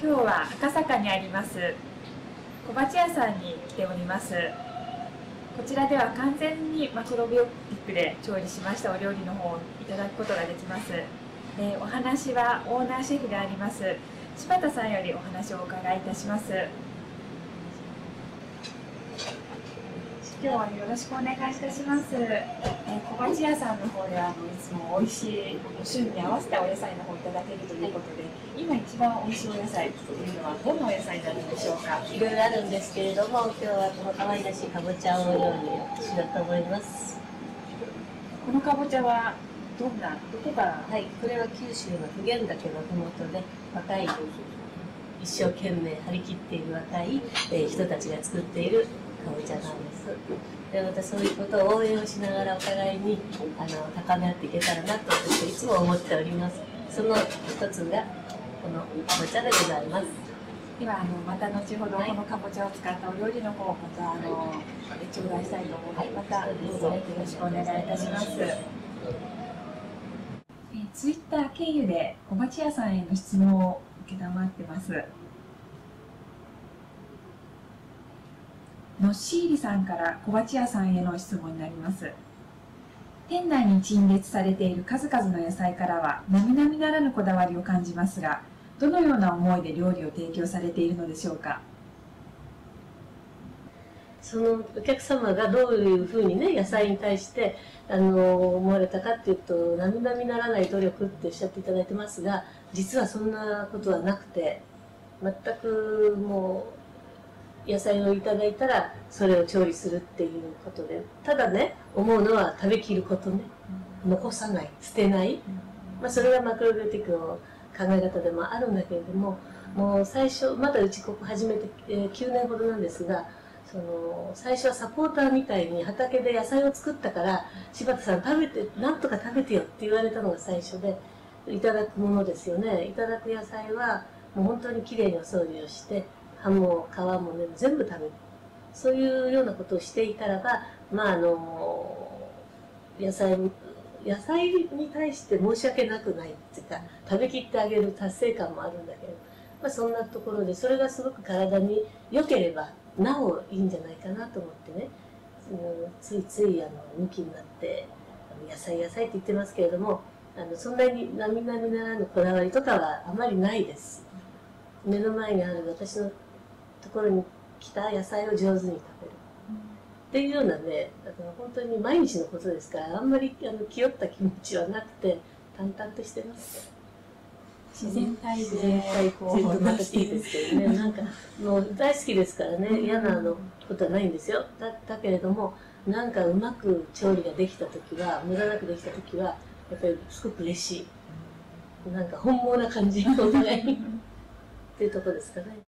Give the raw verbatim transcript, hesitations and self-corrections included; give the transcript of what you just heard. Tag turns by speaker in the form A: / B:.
A: 今日は赤坂にあります小鉢屋さんに来ております。こちらでは完全にマクロビオティックで調理しましたお料理の方をいただくことができます。えー、お話はオーナーシェフであります柴田さんよりお話をお伺いいたします。今日はよろしくお願いいたします。えー、小鉢屋さんの方ではあのいつも美味しい旬に合わせたお野菜の方をいただけるということで、今一番美味しいお野菜というのはどんなお野菜になるんでしょうか。
B: いろいろあるんですけれども、今日はこの可愛らしいかぼちゃを料理をしようと思います。
A: このかぼちゃはどんな、どこから？
B: はい、これは九州の普賢岳のふもとで若い一生懸命張り切っている若い、えー、人たちが作っているかぼちゃなんです。で、またそういうことを応援をしながらお互いにあの高め合っていけたらなと私はいつも思っております。その一つがこのかぼちゃでございます。
A: ではあのまた後ほどこのかぼちゃを使ったお料理の方をまたあの頂戴したいと思うので、またどうぞよろしくお願いいたします。えー、ツイッター経由で小鉢屋さんへの質問を承ってます。のっしーりさんから小鉢屋さんへの質問になります。店内に陳列されている数々の野菜からは並々ならぬこだわりを感じますが、どのような思いで料理を提供されているのでしょうか。
B: そのお客様がどういうふうにね野菜に対してあの思われたかっていうと、並々ならない努力っておっしゃっていただいてますが、実はそんなことはなくて、全くもう野菜をいただいたらそれを調理するっていうことで、ただね思うのは食べきることね、残さない、捨てない、まあ、それがマクロビオティックの考え方でもあるんだけれども、もう最初まだうちここ始めて、えー、きゅうねんほどなんですが、その最初はサポーターみたいに畑で野菜を作ったから柴田さん食べてなんとか食べてよって言われたのが最初で、いただくものですよね。いただく野菜はもう本当にきれいにお掃除をして葉も皮もね全部食べる、そういうようなことをしていたらば、まああの野菜野菜に対して申し訳なくないっていうか、食べきってあげる達成感もあるんだけど、まあ、そんなところでそれがすごく体に良ければなおいいんじゃないかなと思ってね、ついついあの抜きになって野菜野菜って言ってますけれども、あのそんなに並々ならぬこだわりとかはあまりないです。目の前にある私のところに来た野菜を上手に食べるっていうようなね、だから本当に毎日のことですから、あんまりあの気負った気持ちはなくて淡々としてます。
A: 自然体で
B: 自然体っていうとまたいいですけどね、なんかもう大好きですからね、嫌なのことはないんですよ。だだけれども、なんかうまく調理ができた時は、無駄なくできた時はやっぱりすごく嬉しい、なんか本望な感じお互いにっていうところですかね。